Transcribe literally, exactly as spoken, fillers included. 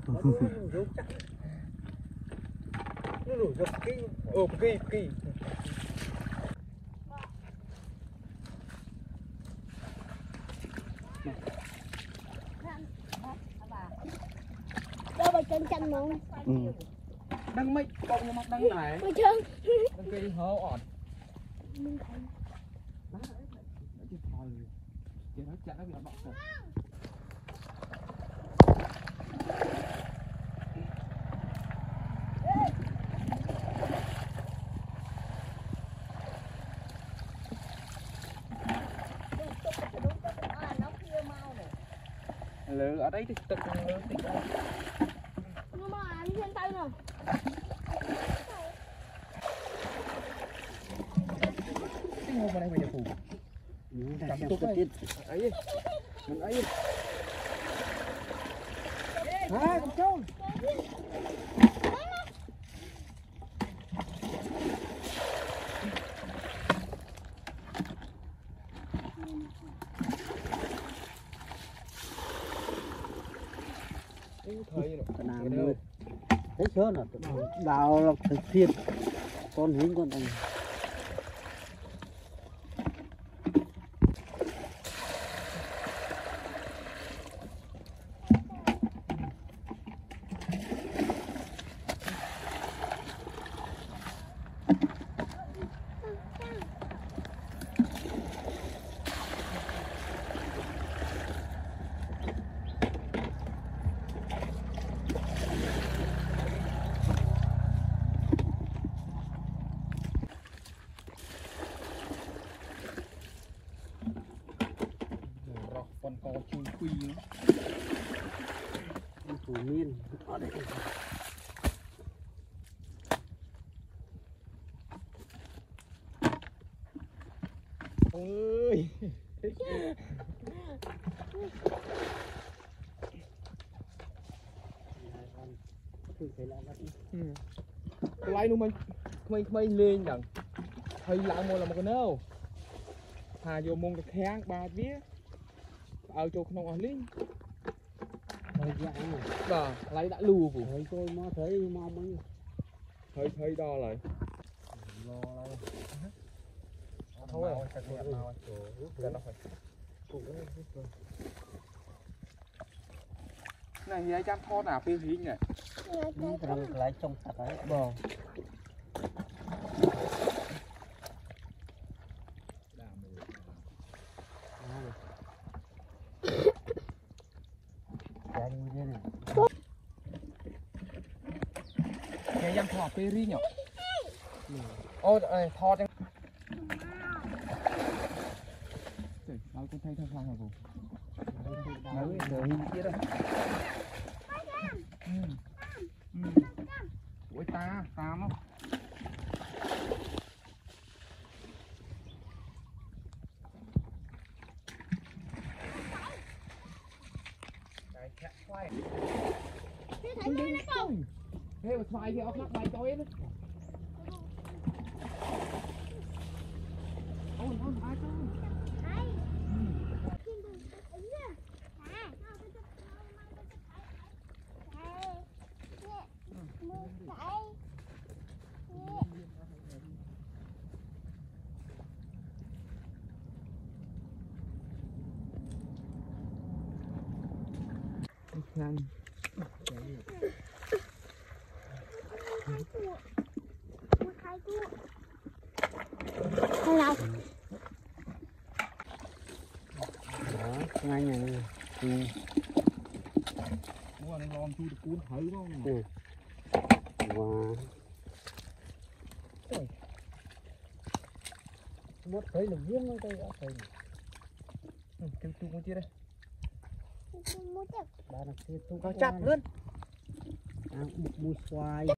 nó nổi giật cái ồ cái cái đâu mà chân chân không đang mấy bông mặt đang này mà chân đang cây hố ỏn mình thấy đó đấy nó chỉ thôi chỉ nó chả nó bị bọc rồi lỡ ở đấy thì tự lỡ thì nhưng mà anh trên tay rồi cái ngô vào đây mày được phủ cầm tục ấy ấy mình ấy hả con trâu thời nào thấy chưa là đào là thực hiện con hiến con anh con co chui quy thủ miên ở đây ơi lấy nó mình mình mình lên rằng thầy lại mua là một cái nâu hà vô mông cái kháng ba vía ở chỗ không ở lính đó lấy đã lù của thấy tôi mới thấy mau mới thấy thấy đo lại thôi này vậy chăm thon nào phi hí nhỉ lấy trong tật ấy bò cái dăm thọ phi ri nhỉ ô thọ chẳng nói con thấy thằng Phan hả cô nói giờ hình kia đây ôi ta ta nó cái khẽ quay thế mà xoay thì ốc lắc bài tối nữa ôi ôi ai con nhanh hello ngay nhà ừ. Ủa này lon chui được cuốn hử không? Ừ. Wow. Ôi. Một thấy là giếng nó đây đã thấy. Ừ, tiêu tu con chia đây. Ba là kia tu có chặt luôn. À, một mùi xoài.